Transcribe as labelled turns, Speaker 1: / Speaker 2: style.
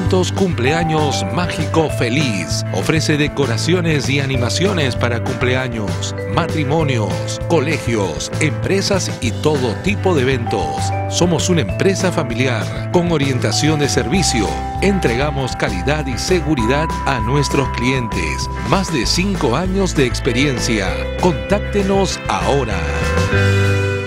Speaker 1: Eventos Cumpleaños Mágico Feliz. Ofrece decoraciones y animaciones para cumpleaños, matrimonios, colegios, empresas y todo tipo de eventos. Somos una empresa familiar con orientación de servicio. Entregamos calidad y seguridad a nuestros clientes. Más de 5 años de experiencia. Contáctenos ahora.